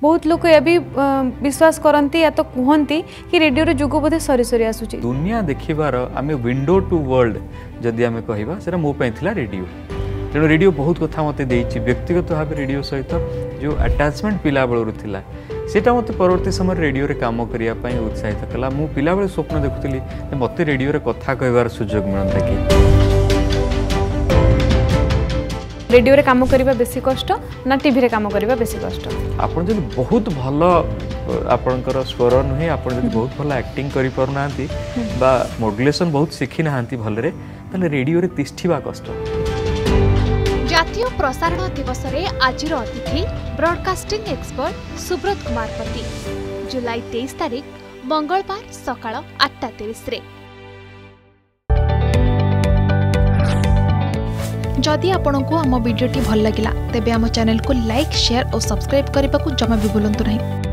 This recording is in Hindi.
बहुत लोग ये भी विश्वास करती या तो कहती कि रेडियो जुग बोधे सरी सरी आसूची दुनिया देखिबार आम विंडो टू वर्ल्ड जदि आम कहवा से मो थिला रेडियो तेणु रेडियो बहुत कथा मत देती व्यक्तिगत भाव रेडियो सहित जो अटैचमेंट पिला बेलू थिला सेटा मत परवर्ती समय रेडियो रे काम करने उत्साहित कला मु पिला बेले स्वप्न देखुली मत रेडियो रे कथा कहबार सुजोग मिलता कि रेडियो रे काम करबा बेसी कष्ट ना टीवी रे काम करबा बेसी कष्ट आपन जदि बहुत भलो आपनकर स्वर नुहे आपन जदि बहुत भलो एक्टिंग करि परनांती बा मॉड्युलेशन बहुत सिखि नांती भलरे तले रेडियो रे तिष्ठिबा कष्ट। जातीय प्रसारण दिवस रे आजिर अतिथि ब्रॉडकास्टिंग एक्सपर्ट subratkumarpati जुलाई 23 तारिख मंगलवार सकाळ 8:30 रे। जदि आपंक आम भिडी भल लगा तेब आम चैनल को लाइक शेयर और सब्सक्राइब करने को जमा भी भूलु नहीं।